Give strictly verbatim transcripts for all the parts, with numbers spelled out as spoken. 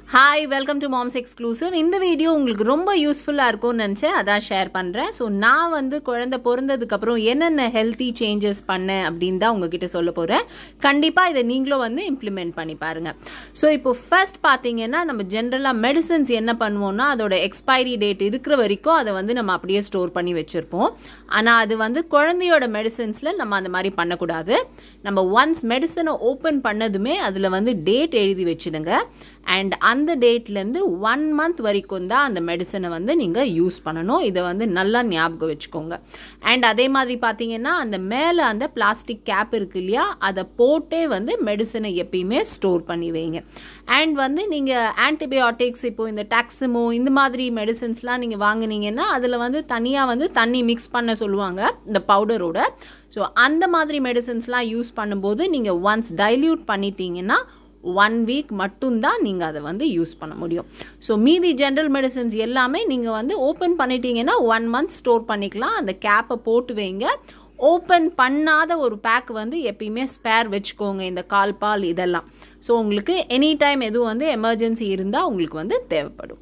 Hi, welcome to Mom's Exclusive. In the video உங்களுக்கு ரொம்ப யூஸ்ஃபுல்லா இருக்கும்னு நினைச்சேன் அதான் ஷேர் பண்றேன். சோ நான் வந்து குழந்தை பிறந்ததுக்கு அப்புறம் என்னென்ன ஹெல்தி சேஞ்சஸ் பண்ணேன் அப்படினு தான் உங்ககிட்ட சொல்ல போறேன். கண்டிப்பா இத நீங்களும் வந்து இம்ப்ளிமெண்ட் பண்ணி பாருங்க. சோ இப்போ ஃபர்ஸ்ட் பாத்தீங்கன்னா நம்ம ஜெனரலா மெடிசின்ஸ் என்ன பண்ணுவோம்னா அதோட எக்ஸ்பைரி டேட் இருக்கிற வரைக்கும் அதை வந்து நம்ம அப்படியே ஸ்டோர் பண்ணி வச்சிருப்போம். ஆனா அது வந்து குழந்தையோட மெடிசின்ஸ்ல நம்ம அந்த மாதிரி பண்ண கூடாது. நம்ம ஒன்ஸ் மெடிசனை ஓபன் பண்ணதுமே அதுல வந்து டேட் எழுதி வச்சிடுங்க. அண்ட் அந்த டேட்லேருந்து ஒன் மந்த் வரைக்கும் தான் அந்த மெடிசனை வந்து நீங்கள் யூஸ் பண்ணணும். இதை வந்து நல்லா ஞாபகம் வச்சுக்கோங்க. அண்ட் அதே மாதிரி பார்த்தீங்கன்னா அந்த மேலே அந்த பிளாஸ்டிக் கேப் இருக்கு இல்லையா, அதை போட்டே வந்து மெடிசனை எப்பயுமே ஸ்டோர் பண்ணி வைங்க. அண்ட் வந்து நீங்கள் ஆன்டிபயோட்டிக்ஸ் இப்போ இந்த டாக்ஸிமோ இந்த மாதிரி மெடிசன்ஸ்லாம் நீங்கள் வாங்கினீங்கன்னா அதில் வந்து தனியாக வந்து தண்ணி மிக்ஸ் பண்ண சொல்லுவாங்க இந்த பவுடரோட. ஸோ அந்த மாதிரி மெடிசன்ஸ்லாம் யூஸ் பண்ணும்போது நீங்கள் ஒன்ஸ் டைல்யூட் பண்ணிட்டீங்கன்னா ஒன் வீக் மட்டும்தான் நீங்கள் அதை வந்து யூஸ் பண்ண முடியும். ஸோ மீதி ஜென்ரல் மெடிசன்ஸ் எல்லாமே நீங்கள் வந்து ஓப்பன் பண்ணிட்டீங்கன்னா ஒன் மந்த் ஸ்டோர் பண்ணிக்கலாம். அந்த கேப்பை போட்டு வைங்க. ஓப்பன் பண்ணாத ஒரு பேக் வந்து எப்பயுமே ஸ்பேர் வச்சுக்கோங்க, இந்த கால் பால் இதெல்லாம். ஸோ உங்களுக்கு எனி டைம் எதுவும் வந்து எமர்ஜென்சி இருந்தால் உங்களுக்கு வந்து தேவைப்படும்.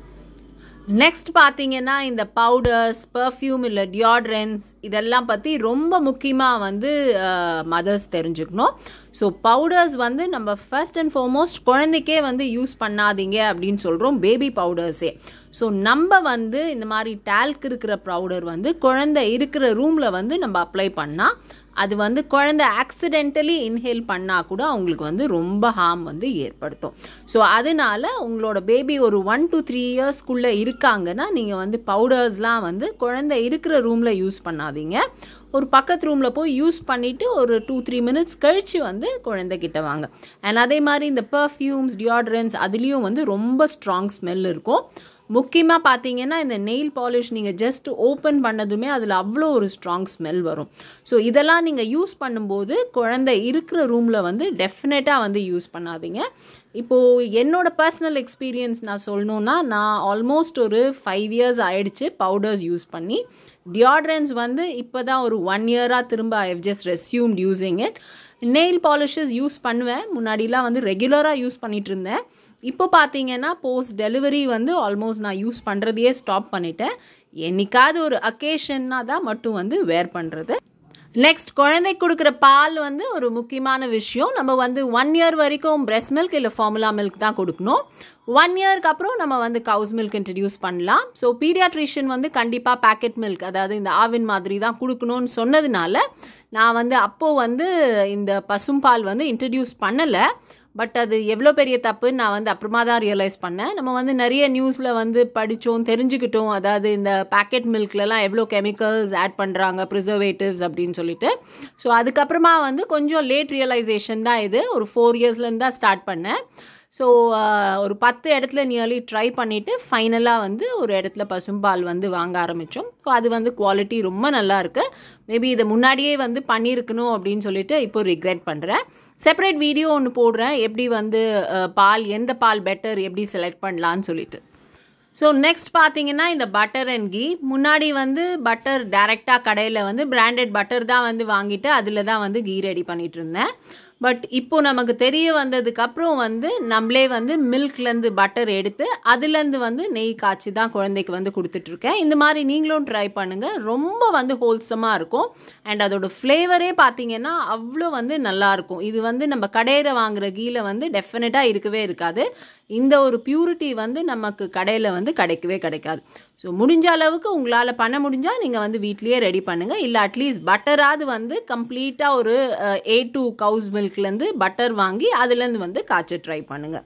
நெக்ஸ்ட் பார்த்தீங்கன்னா இந்த பவுடர்ஸ், பர்ஃப்யூம் இல்லை டியோட்ரன்ஸ் இதெல்லாம் பற்றி ரொம்ப முக்கியமாக வந்து மதர்ஸ் தெரிஞ்சுக்கணும். ஸோ பவுடர்ஸ் வந்து நம்ம ஃபர்ஸ்ட் அண்ட் ஃபார்மோஸ்ட் குழந்தைக்கே வந்து யூஸ் பண்ணாதீங்க அப்படின்னு சொல்கிறோம், பேபி பவுடர்ஸே. ஸோ நம்ம வந்து இந்த மாதிரி டால்க் இருக்கிற பவுடர் வந்து குழந்தை இருக்கிற ரூமில் வந்து நம்ம அப்ளை பண்ணால் அது வந்து குழந்தை ஆக்சிடென்டலி இன்ஹேல் பண்ணால் கூட அவங்களுக்கு வந்து ரொம்ப ஹார்ம் வந்து ஏற்படுத்தும். ஸோ அதனால உங்களோட பேபி ஒரு ஒன் டு த்ரீ இயர்ஸ்க்குள்ளே இருக்காங்கன்னா நீங்கள் வந்து பவுடர்ஸ்லாம் வந்து குழந்தை இருக்கிற ரூமில் யூஸ் பண்ணாதீங்க. ஒரு பக்கத்து ரூமில் போய் யூஸ் பண்ணிவிட்டு ஒரு டூ த்ரீ மினிட்ஸ் கழித்து வந்து குழந்தைகிட்ட வாங்க. அண்ட் அதே மாதிரி இந்த பர்ஃப்யூம்ஸ், டியோட்ரன்ஸ் அதுலேயும் வந்து ரொம்ப ஸ்ட்ராங் ஸ்மெல் இருக்கும். முக்கியமாக பார்த்தீங்கன்னா இந்த நெயில் பாலிஷ் நீங்கள் ஜஸ்ட் ஓப்பன் பண்ணதுமே அதில் அவ்வளோ ஒரு ஸ்ட்ராங் ஸ்மெல் வரும். ஸோ இதெல்லாம் நீங்கள் யூஸ் பண்ணும்போது குழந்தை இருக்கிற ரூமில் வந்து டெஃபினட்டாக வந்து யூஸ் பண்ணாதீங்க. இப்போது என்னோட பர்சனல் எக்ஸ்பீரியன்ஸ் நான் சொல்லணுன்னா, நான் ஆல்மோஸ்ட் ஒரு ஃபைவ் இயர்ஸ் ஆயிடுச்சு பவுடர்ஸ் யூஸ் பண்ணி. டியோட்ரன்ஸ் வந்து இப்போ தான் ஒரு ஒன் இயராக திரும்ப I have just resumed using it. Nail polishes use பண்ணுவேன், முன்னாடிலாம் வந்து ரெகுலராக யூஸ் பண்ணிகிட்டு இருந்தேன். இப்போ பார்த்தீங்கன்னா போஸ்ட் டெலிவரி வந்து ஆல்மோஸ்ட் நான் யூஸ் பண்ணுறதையே ஸ்டாப் பண்ணிட்டேன். என்னைக்காவது ஒரு அக்கேஷன்னா தான் மட்டும் வந்து வேர் பண்ணுறது. நெக்ஸ்ட் குழந்தை கொடுக்குற பால் வந்து ஒரு முக்கியமான விஷயம். நம்ம வந்து ஒன் இயர் வரைக்கும் பிரெஸ்ட் மில்க் இல்லை ஃபார்முலா மில்க் தான் கொடுக்கணும். ஒன் இயர்க்கு அப்புறம் நம்ம வந்து கவுஸ் மில்க் இன்ட்ரடியூஸ் பண்ணலாம். ஸோ பீடியாட்ரிஷியன் வந்து கண்டிப்பாக பேக்கெட் மில்க், அதாவது இந்த ஆவின் மாதிரி தான் கொடுக்கணும்னு சொன்னதுனால நான் வந்து அப்போது வந்து இந்த பசும்பால் வந்து இன்ட்ரடியூஸ் பண்ணலை. பட் அது எவ்வளோ பெரிய தப்புன்னு நான் வந்து அப்புறமா தான் ரியலைஸ் பண்ணேன். நம்ம வந்து நிறைய நியூஸில் வந்து படித்தோம், தெரிஞ்சுக்கிட்டோம். அதாவது இந்த பேக்கெட் மில்க்லலாம் எவ்வளோ கெமிக்கல்ஸ் ஆட் பண்ணுறாங்க, ப்ரிசர்வேட்டிவ்ஸ் அப்படின்னு சொல்லிட்டு. ஸோ அதுக்கப்புறமா வந்து கொஞ்சம் லேட் ரியலைசேஷன் தான் இது. ஒரு ஃபோர் இயர்ஸ்லேருந்து தான் ஸ்டார்ட் பண்ணேன். ஸோ ஒரு பத்து இடத்துல நியர்லி ட்ரை பண்ணிவிட்டு ஃபைனலாக வந்து ஒரு இடத்துல பசும்பால் வந்து வாங்க ஆரம்பித்தோம். ஸோ அது வந்து குவாலிட்டி ரொம்ப நல்லா இருக்குது. மேபி இதை முன்னாடியே வந்து பண்ணியிருக்கணும் அப்படின்னு சொல்லிட்டு இப்போ ரிக்ரெட் பண்ணுறேன். செப்பரேட் வீடியோ ஒன்று போடுறேன், எப்படி வந்து பால் எந்த பால் பெட்டர் எப்படி செலக்ட் பண்ணலான்னு சொல்லிட்டு. ஸோ நெக்ஸ்ட் பார்த்தீங்கன்னா இந்த பட்டர் அண்ட் கீ. முன்னாடி வந்து பட்டர் டைரெக்டாக கடையில் வந்து பிராண்டட் பட்டர் தான் வந்து வாங்கிட்டு அதில் தான் வந்து கீ ரெடி பண்ணிகிட்டு இருந்தேன். பட் இப்போ நமக்கு தெரிய வந்ததுக்கப்புறம் வந்து நம்மளே வந்து மில்க்லேருந்து பட்டர் எடுத்து அதுலேருந்து வந்து நெய் காய்ச்சி தான் குழந்தைக்கு வந்து கொடுத்துட்ருக்கேன். இந்த மாதிரி நீங்களும் ட்ரை பண்ணுங்கள், ரொம்ப வந்து ஹோல்சமாக இருக்கும். அண்ட் அதோட ஃப்ளேவரே பார்த்தீங்கன்னா அவ்வளோ வந்து நல்லாயிருக்கும். இது வந்து நம்ம கடையில் வாங்குகிற கீயில் வந்து டெஃபினட்டாக இருக்கவே இருக்காது. இந்த ஒரு பியூரிட்டி வந்து நமக்கு கடையில் வந்து கிடைக்கவே கிடைக்காது. ஸோ முடிஞ்ச அளவுக்கு உங்களால் பண்ண முடிஞ்சால் நீங்கள் வந்து வீட்லேயே ரெடி பண்ணுங்கள். இல்லை அட்லீஸ்ட் பட்டராது வந்து கம்ப்ளீட்டாக ஒரு ஏ டூ கவுஸ் மில்க்லேருந்து பட்டர் வாங்கி அதுலேருந்து வந்து காய்ச்ச ட்ரை பண்ணுங்கள்.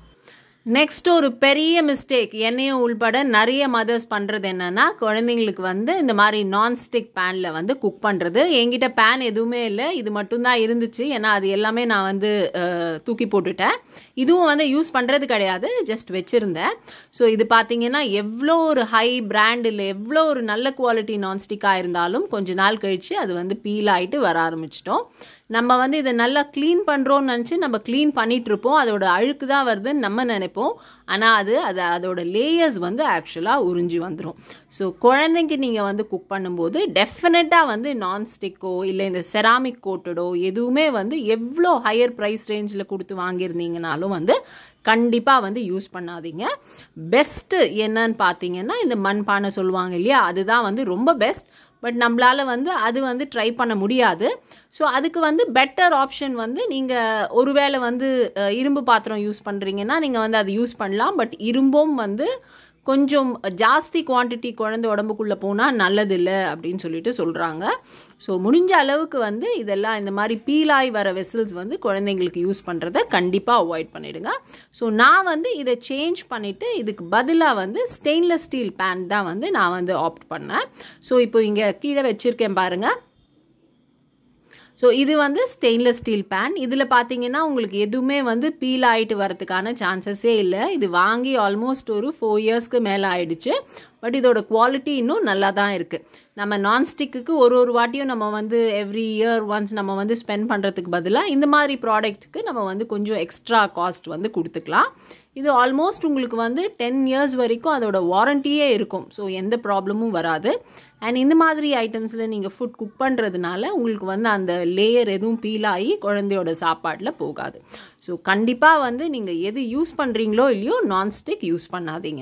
நெக்ஸ்ட் ஒரு பெரிய மிஸ்டேக் என்னையும் உள்பட நிறைய மதர்ஸ் பண்ணுறது என்னென்னா, குழந்தைங்களுக்கு வந்து இந்த மாதிரி நான்ஸ்டிக் பேனில் வந்து குக் பண்ணுறது. என்கிட்ட பேன் எதுவுமே இல்லை, இது மட்டும்தான் இருந்துச்சு. ஏன்னா அது எல்லாமே நான் வந்து தூக்கி போட்டுட்டேன். இதுவும் வந்து யூஸ் பண்ணுறது கிடையாது, ஜஸ்ட் வச்சுருந்தேன். ஸோ இது பார்த்தீங்கன்னா எவ்வளோ ஒரு ஹை பிராண்ட் இல்லை எவ்வளோ ஒரு நல்ல குவாலிட்டி நான்ஸ்டிக்காக இருந்தாலும் கொஞ்ச நாள் கழித்து அது வந்து பீல் ஆகிட்டு வர ஆரம்பிச்சிட்டோம். நம்ம வந்து இதை நல்லா க்ளீன் பண்ணுறோன்னு நினச்சி நம்ம க்ளீன் பண்ணிகிட்ருப்போம். அதோட அழுக்கு தான் வருதுன்னு நம்ம நினைப்போம். ஆனால் அது அது அதோட லேயர்ஸ் வந்து ஆக்சுவலாக உறிஞ்சி வந்துடும். ஸோ குழந்தைக்கு நீங்கள் வந்து குக் பண்ணும்போது டெஃபினட்டாக வந்து நான்ஸ்டிக்கோ இல்லை இந்த செராமிக் கோட்டடோ எதுவுமே வந்து எவ்வளோ ஹையர் ப்ரைஸ் ரேஞ்சில் கொடுத்து வாங்கியிருந்தீங்கனாலும் வந்து கண்டிப்பாக வந்து யூஸ் பண்ணாதீங்க. பெஸ்ட்டு என்னன்னு பார்த்தீங்கன்னா இந்த மண்பானை சொல்லுவாங்க இல்லையா, அதுதான் வந்து ரொம்ப பெஸ்ட். பட் நம்மளால் வந்து அது வந்து ட்ரை பண்ண முடியாது. ஸோ அதுக்கு வந்து பெட்டர் ஆப்ஷன் வந்து நீங்கள் ஒருவேளை வந்து இரும்பு பாத்திரம் யூஸ் பண்ணுறீங்கன்னா நீங்கள் வந்து அது யூஸ் பண்ணலாம். பட் இரும்பும் வந்து கொஞ்சம் ஜாஸ்தி குவான்டிட்டி குழந்தை உடம்புக்குள்ளே போனால் நல்லதில்லை அப்படின்னு சொல்லிட்டு சொல்கிறாங்க. ஸோ முடிஞ்ச அளவுக்கு வந்து இதெல்லாம் இந்த மாதிரி பீலாய் வர வெசல்ஸ் வந்து குழந்தைங்களுக்கு யூஸ் பண்ணுறதை கண்டிப்பாக அவாய்ட் பண்ணிவிடுங்க. ஸோ நான் வந்து இதை சேஞ்ச் பண்ணிவிட்டு இதுக்கு பதிலாக வந்து ஸ்டெயின்லெஸ் ஸ்டீல் பேன் தான் வந்து நான் வந்து ஆப்ட் பண்ணேன். ஸோ இப்போ இங்கே கீழே வச்சுருக்கேன் பாருங்கள். ஸோ இது வந்து ஸ்டெயின்லெஸ் ஸ்டீல் பேன். இதில் பார்த்தீங்கன்னா உங்களுக்கு எதுவுமே வந்து பீல் ஆகிட்டு வரதுக்கான சான்சஸே இல்லை. இது வாங்கி ஆல்மோஸ்ட் ஒரு ஃபோர் இயர்ஸ்க்கு மேலே ஆயிடுச்சு. பட் இதோட குவாலிட்டி இன்னும் நல்லா தான் இருக்குது. நம்ம நான்ஸ்டிக்கு ஒரு ஒரு வாட்டியும் நம்ம வந்து எவ்ரி இயர் ஒன்ஸ் நம்ம வந்து ஸ்பெண்ட் பண்ணுறதுக்கு பதிலாக இந்த மாதிரி ப்ராடக்ட்டுக்கு நம்ம வந்து கொஞ்சம் எக்ஸ்ட்ரா காஸ்ட் வந்து கொடுத்துக்கலாம். இது ஆல்மோஸ்ட் உங்களுக்கு வந்து டென் இயர்ஸ் வரைக்கும் அதோட வாரண்டியே இருக்கும். ஸோ எந்த ப்ராப்ளமும் வராது. அண்ட் இந்த மாதிரி ஐட்டம்ஸில் நீங்கள் ஃபுட் குக் பண்ணுறதுனால உங்களுக்கு வந்து அந்த லேயர் எதுவும் பீல் ஆகி குழந்தையோட சாப்பாட்டில் போகாது. ஸோ கண்டிப்பாக வந்து நீங்கள் எது யூஸ் பண்ணுறீங்களோ இல்லையோ நான்ஸ்டிக் யூஸ் பண்ணாதீங்க.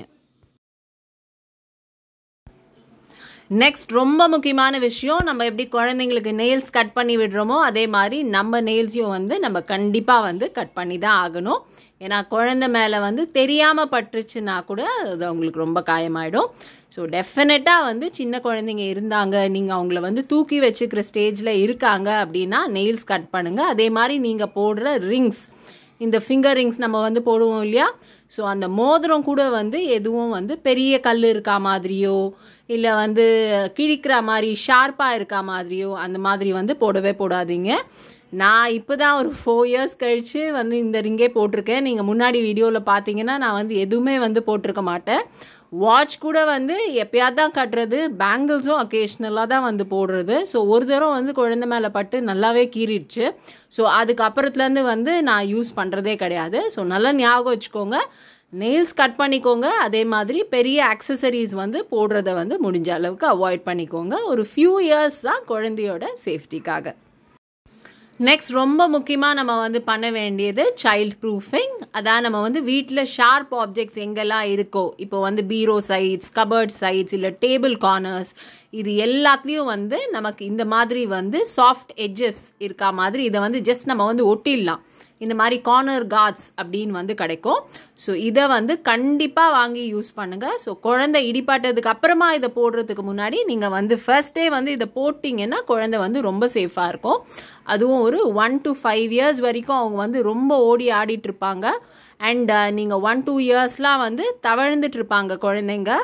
நெக்ஸ்ட் ரொம்ப முக்கியமான விஷயம், நம்ம எப்படி குழந்தைங்களுக்கு நெயில்ஸ் கட் பண்ணி விடுறோமோ அதே மாதிரி நம்ம நெயில்ஸையும் வந்து நம்ம கண்டிப்பாக வந்து கட் பண்ணி தான் ஆகணும். ஏன்னா குழந்தை மேலே வந்து தெரியாமல் பட்டுருச்சுன்னா கூட அது அவங்களுக்கு ரொம்ப காயமாயிடும். ஸோ டெஃபினட்டாக வந்து சின்ன குழந்தைங்க இருந்தாங்க, நீங்கள் அவங்கள வந்து தூக்கி வச்சுக்கிற ஸ்டேஜில் இருக்காங்க அப்படின்னா நெயில்ஸ் கட் பண்ணுங்கள். அதே மாதிரி நீங்கள் போடுற ரிங்ஸ், இந்த ஃபிங்கர் ரிங்ஸ் நம்ம வந்து போடுவோம் இல்லையா, ஸோ அந்த மோதிரம் கூட வந்து எதுவும் வந்து பெரிய கல் இருக்கா மாதிரியோ இல்லை வந்து கிழிக்கிற மாதிரி ஷார்ப்பாக இருக்கா மாதிரியோ அந்த மாதிரி வந்து போடவே போடாதீங்க. நான் இப்போ தான் ஒரு ஃபோர் இயர்ஸ் கழித்து வந்து இந்த ரிங்கே போட்டிருக்கேன். நீங்கள் முன்னாடி வீடியோவில் பார்த்தீங்கன்னா நான் வந்து எதுவுமே வந்து போட்டிருக்க மாட்டேன். வாட்ச் கூட வந்து எப்பயாவது தான் கட்டுறது, பேங்கிள்ஸும் அக்கேஷ்னலாக தான் வந்து போடுறது. ஸோ ஒரு தரம் வந்து குழந்தை மேலே பட்டு நல்லாவே கீறிடுச்சு. ஸோ அதுக்கப்புறத்துலேருந்து வந்து நான் யூஸ் பண்ணுறதே கிடையாது. ஸோ நல்லா ஞாபகம் வச்சுக்கோங்க, நெயில்ஸ் கட் பண்ணிக்கோங்க. அதே மாதிரி பெரிய ஆக்சசரிஸ் வந்து போடுறத வந்து முடிஞ்ச அளவுக்கு அவாய்ட் பண்ணிக்கோங்க. ஒரு ஃபியூ இயர்ஸ் தான் குழந்தையோட சேஃப்டிக்காக. நெக்ஸ்ட் ரொம்ப முக்கியமாக நம்ம வந்து பண்ண வேண்டியது சைல்ட் ப்ரூஃபிங். அதான் நம்ம வந்து வீட்டில் ஷார்ப் ஆப்ஜெக்ட்ஸ் எங்கெல்லாம் இருக்கோ, இப்போ வந்து பீரோ சைட்ஸ், கபர்ட் சைட்ஸ் இல்லை டேபிள் கார்னர்ஸ், இது எல்லாத்துலேயும் வந்து நமக்கு இந்த மாதிரி வந்து சாஃப்ட் எட்ஜஸ் இருக்கா மாதிரி இதை வந்து ஜஸ்ட் நம்ம வந்து ஒட்டிடலாம். இந்த மாதிரி கார்னர் கார்ட்ஸ் அப்படின்னு வந்து கிடைக்கும். ஸோ இதை வந்து கண்டிப்பாக வாங்கி யூஸ் பண்ணுங்கள். ஸோ குழந்தை இடிப்பட்டதுக்கு அப்புறமா இதை போடுறதுக்கு முன்னாடி நீங்கள் வந்து ஃபர்ஸ்டே வந்து இதை போட்டிங்கன்னா குழந்தை வந்து ரொம்ப சேஃபாக இருக்கும். அதுவும் ஒரு ஒன் டு ஃபைவ் இயர்ஸ் வரைக்கும் அவங்க வந்து ரொம்ப ஓடி ஆடிட்டு இருப்பாங்க. அண்ட் நீங்கள் ஒன் டூ இயர்ஸ்லாம் வந்து தவழ்ந்துட்டு இருப்பாங்க குழந்தைங்க.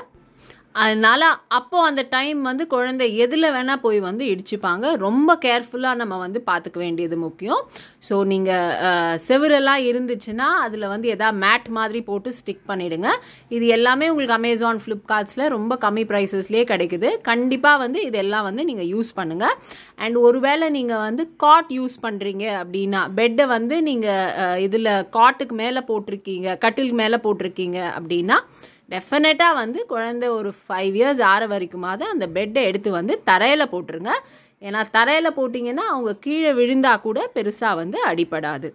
அதனால அப்போது அந்த டைம் வந்து குழந்தை எதில் வேணால் போய் வந்து இடிச்சுப்பாங்க. ரொம்ப கேர்ஃபுல்லாக நம்ம வந்து பார்த்துக்க வேண்டியது முக்கியம். ஸோ நீங்கள் செவரெல்லாம் இருந்துச்சுன்னா அதில் வந்து எதாவது மேட் மாதிரி போட்டு ஸ்டிக் பண்ணிவிடுங்க. இது எல்லாமே உங்களுக்கு அமேசான், ஃப்ளிப்கார்ட்ஸில் ரொம்ப கம்மி ப்ரைஸஸ்லேயே கிடைக்குது. கண்டிப்பாக வந்து இதெல்லாம் வந்து நீங்கள் யூஸ் பண்ணுங்கள். அண்ட் ஒருவேளை நீங்கள் வந்து காட் யூஸ் பண்ணுறீங்க அப்படின்னா, பெட்டை வந்து நீங்கள் இதில் காட்டுக்கு மேலே போட்டிருக்கீங்க, கட்டிலுக்கு மேலே போட்டிருக்கீங்க அப்படின்னா டெஃபினட்டாக வந்து குழந்தை ஒரு ஃபைவ் இயர்ஸ் ஆற வரைக்குமாவது அந்த பெட்டை எடுத்து வந்து தரையில் போட்டுருங்க. ஏன்னா தரையில் போட்டிங்கன்னா அவங்க கீழே விழுந்தா கூட பெருசாக வந்து அடிபடாது.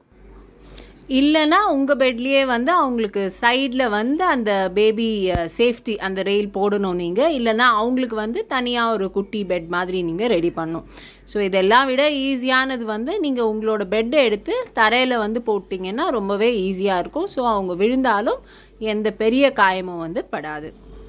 இல்லைன்னா உங்கள் பெட்லேயே வந்து அவங்களுக்கு சைடில் வந்து அந்த பேபி சேஃப்டி அந்த ரெயில் போடணும் நீங்கள். இல்லைன்னா அவங்களுக்கு வந்து தனியாக ஒரு குட்டி பெட் மாதிரி நீங்கள் ரெடி பண்ணணும். ஸோ இதெல்லாம் விட ஈஸியானது வந்து நீங்கள் உங்களோட பெட்டை எடுத்து தரையில் வந்து போட்டிங்கன்னா ரொம்பவே ஈஸியாக இருக்கும். ஸோ அவங்க விழுந்தாலும் எந்த பெரிய காயமும் வந்து படாது.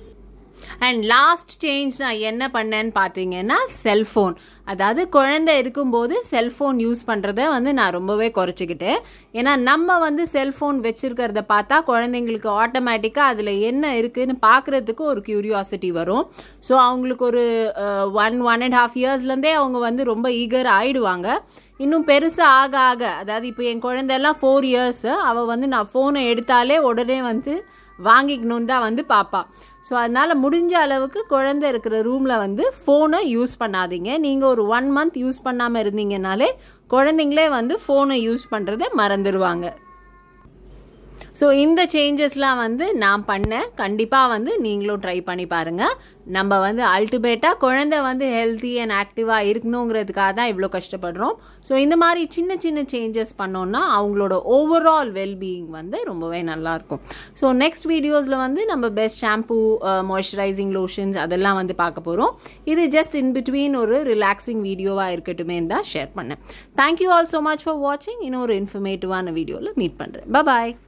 அண்ட் லாஸ்ட் சேஞ்ச் நான் என்ன பண்ணேன்னு பார்த்தீங்கன்னா செல்ஃபோன். அதாவது குழந்தை இருக்கும்போது செல்ஃபோன் யூஸ் பண்ணுறத வந்து நான் ரொம்பவே குறைச்சிக்கிட்டேன். ஏன்னா நம்ம வந்து செல்ஃபோன் வச்சுருக்கிறத பார்த்தா குழந்தைங்களுக்கு ஆட்டோமேட்டிக்காக அதில் என்ன இருக்குதுன்னு பார்க்குறதுக்கு ஒரு க்யூரியாசிட்டி வரும். ஸோ அவங்களுக்கு ஒரு ஒன் ஒன் அண்ட் ஹாஃப் இயர்ஸ்லேருந்தே அவங்க வந்து ரொம்ப ஈகர் ஆகிடுவாங்க. இன்னும் பெருசாக ஆக ஆக, அதாவது இப்போ என் குழந்தையெல்லாம் ஃபோர் இயர்ஸு, அவள் வந்து நான் ஃபோனை எடுத்தாலே உடனே வந்து வாங்கிக்கணுன்னு தான் வந்து பார்ப்பா. ஸோ அதனால் முடிஞ்ச அளவுக்கு குழந்தை இருக்கிற ரூமில் வந்து ஃபோனை யூஸ் பண்ணாதீங்க. நீங்கள் ஒரு ஒன் மந்த் யூஸ் பண்ணாமல் இருந்தீங்கனாலே குழந்தைங்களே வந்து ஃபோனை யூஸ் பண்ணுறதை மறந்துடுவாங்க. ஸோ இந்த சேஞ்சஸ்லாம் வந்து நான் பண்ணேன். கண்டிப்பாக வந்து நீங்களும் ட்ரை பண்ணி பாருங்கள். நம்ம வந்து அல்டிமேட்டாக குழந்தை வந்து ஹெல்த்தி அண்ட் ஆக்டிவாக இருக்கணுங்கிறதுக்காக தான் இவ்வளோ கஷ்டப்படுறோம். ஸோ இந்த மாதிரி சின்ன சின்ன சேஞ்சஸ் பண்ணோன்னா அவங்களோட ஓவரால் வெல்பீயிங் வந்து ரொம்பவே நல்லாயிருக்கும். ஸோ நெக்ஸ்ட் வீடியோஸில் வந்து நம்ம பெஸ்ட் ஷாம்பூ, மாய்ஸ்சரைசிங் லோஷன்ஸ் அதெல்லாம் வந்து பார்க்க போகிறோம். இது ஜஸ்ட் இன் பிட்வீன் ஒரு ரிலாக்ஸிங் வீடியோவாக இருக்கட்டுமே தான் ஷேர் பண்ணேன். Thank you all so much for வாட்சிங். இன்னும் ஒரு இன்ஃபர்மேட்டிவான வீடியோவில் மீட் பண்ணுறேன். பாய்.